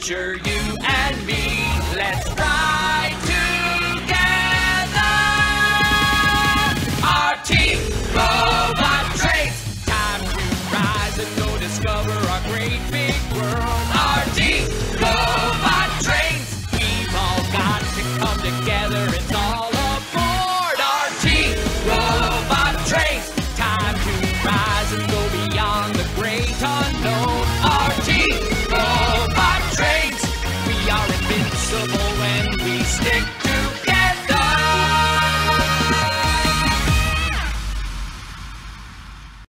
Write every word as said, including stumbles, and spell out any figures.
adventure, you and me. Let's ride together. Our team, robot trains. Time to rise and go discover our great big world. Our team, robot trains. We've all got to come together. It's all aboard. Our team, robot trains. Time to rise and go beyond the great unknown. Our team, robot trains. We are invincible when we stick